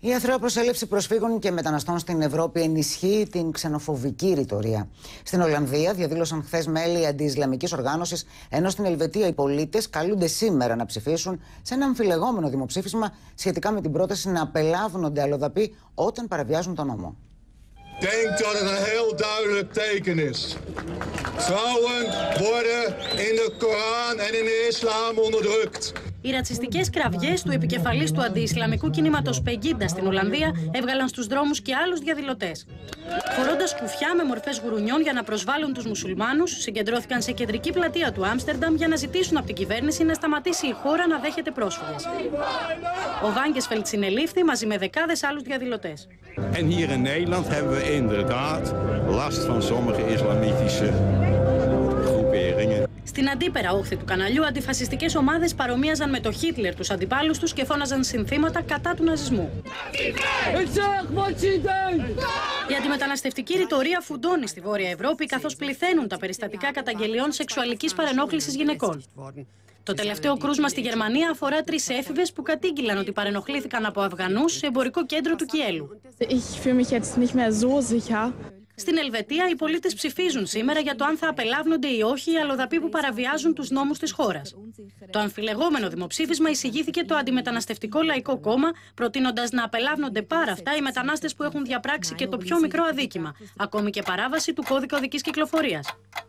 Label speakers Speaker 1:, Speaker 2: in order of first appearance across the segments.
Speaker 1: Η αθρώα προσέλευση προσφύγων και μεταναστών στην Ευρώπη ενισχύει την ξενοφοβική ρητορία. Στην Ολλανδία διαδήλωσαν χθες μέλη αντιισλαμικής οργάνωσης, ενώ στην Ελβετία οι πολίτες καλούνται σήμερα να ψηφίσουν σε ένα αμφιλεγόμενο δημοψήφισμα σχετικά με την πρόταση να απελάβνονται αλλοδαποί όταν παραβιάζουν τον νόμο.
Speaker 2: Denk dat het een heel duidelijk teken is. Vrouwen worden in de Koran en in de islam onderdrukt.
Speaker 3: Οι ρατσιστικές κραυγές του επικεφαλής του αντιισλαμικού κινήματος Πεγκίντα στην Ολλανδία έβγαλαν στους δρόμους και άλλους διαδηλωτές. Φορώντας κουφιά με μορφές γουρουνιών για να προσβάλλουν τους μουσουλμάνους, συγκεντρώθηκαν σε κεντρική πλατεία του Άμστερνταμ για να ζητήσουν από την κυβέρνηση να σταματήσει η χώρα να δέχεται πρόσφυγες. Ο Βάγκεσφελτ συνελήφθη μαζί με δεκάδες άλλους διαδηλωτές.
Speaker 4: En hier in Nederland hebben we inderdaad last van sommige islamitische groeperingen.
Speaker 3: Στην αντίπερα όχθη του καναλιού, αντιφασιστικές ομάδες παρομοίαζαν με το Χίτλερ τους αντιπάλους τους και φώναζαν συνθήματα κατά του ναζισμού. Η αντιμεταναστευτική ρητορία φουντώνει στη Βόρεια Ευρώπη, καθώς πληθαίνουν τα περιστατικά καταγγελιών σεξουαλικής παρενόχλησης γυναικών. Το τελευταίο κρούσμα στη Γερμανία αφορά 3 έφηβες που κατήγγειλαν ότι παρενοχλήθηκαν από Αφγανούς σε εμπορικό κέντρο του Κιέλου. Στην Ελβετία, οι πολίτες ψηφίζουν σήμερα για το αν θα απελάβνονται ή όχι οι αλλοδαποί που παραβιάζουν τους νόμους της χώρας. Το αμφιλεγόμενο δημοψήφισμα εισηγήθηκε το Αντιμεταναστευτικό Λαϊκό Κόμμα, προτείνοντας να απελάβνονται πάρα αυτά οι μετανάστες που έχουν διαπράξει και το πιο μικρό αδίκημα, ακόμη και παράβαση του κώδικα οδικής κυκλοφορίας.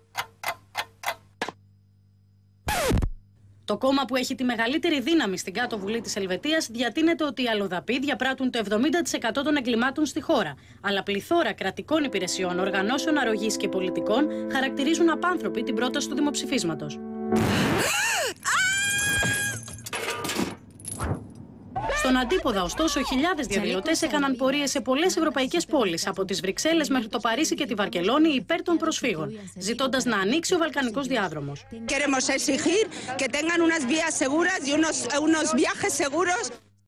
Speaker 3: Το κόμμα που έχει τη μεγαλύτερη δύναμη στην κάτω βουλή της Ελβετίας διατείνεται ότι οι αλλοδαποί διαπράττουν το 70% των εγκλημάτων στη χώρα. Αλλά πληθώρα κρατικών υπηρεσιών, οργανώσεων αρρωγής και πολιτικών χαρακτηρίζουν απάνθρωπη την πρόταση του δημοψηφίσματος. Στον αντίποδα, ωστόσο, χιλιάδες διαδηλωτές έκαναν πορείες σε πολλές ευρωπαϊκές πόλεις, από τις Βρυξέλλες μέχρι το Παρίσι και τη Βαρκελόνη, υπέρ των προσφύγων, ζητώντας να ανοίξει ο Βαλκανικός διάδρομος.